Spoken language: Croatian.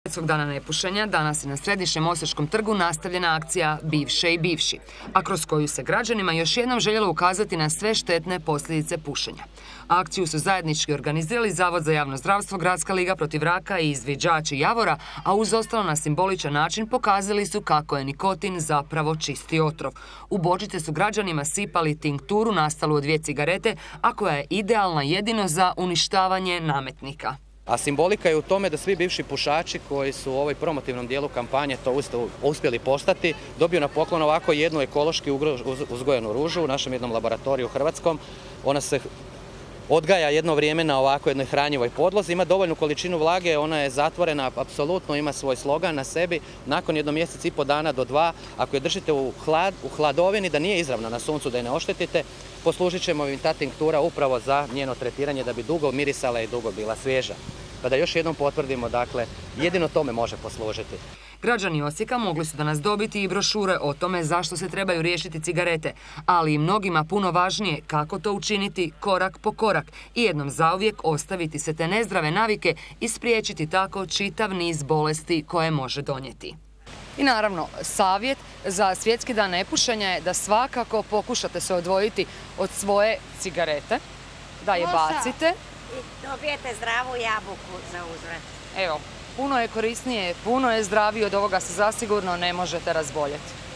Svjetskog dana nepušenja danas je na Središnjem Osječkom trgu nastavljena akcija Bivše i bivši, a kroz koju se građanima još jednom željelo ukazati na sve štetne posljedice pušenja. Akciju su zajednički organizirali Zavod za javno zdravstvo, Gradska liga protiv raka i izviđači Javora, a uz ostalo na simboličan način pokazali su kako je nikotin zapravo čisti otrov. U bočice su građanima sipali tinkturu nastalu od 2 cigarete, a koja je idealna jedino za uništavanje nametnika. A simbolika je u tome da svi bivši pušači koji su u ovoj promotivnom dijelu kampanje to uspjeli postati, dobiju na poklon ovako jednu ekološki uzgojenu ružu u našem jednom laboratoriju hrvatskom. Ona se odgaja jedno vrijeme na ovako jednoj hranjivoj podlozi, ima dovoljnu količinu vlage, ona je zatvorena, apsolutno ima svoj slogan na sebi. Nakon 1,5 mjeseca dana do 2, ako je držite u hladovini, da nije izravna na suncu, da je ne oštetite, poslužit ćemo im ta tinktura upravo za njeno tretiranje da bi dugo mirisala i dugo bila svježa. Pa da još jednom potvrdimo, dakle, jedino tome može poslužiti. Građani Osijeka mogli su danas dobiti i brošure o tome zašto se trebaju riješiti cigarete, ali i mnogima puno važnije kako to učiniti korak po korak i jednom zauvijek ostaviti se te nezdrave navike i spriječiti tako čitav niz bolesti koje može donijeti. I naravno, savjet za Svjetski dan nepušenja je da svakako pokušate se odvojiti od svoje cigarete, da je bacite. I dobijete zdravu jabuku za uzvrat. Evo, puno je korisnije, puno je zdravije, od ovoga se zasigurno ne možete razboljeti.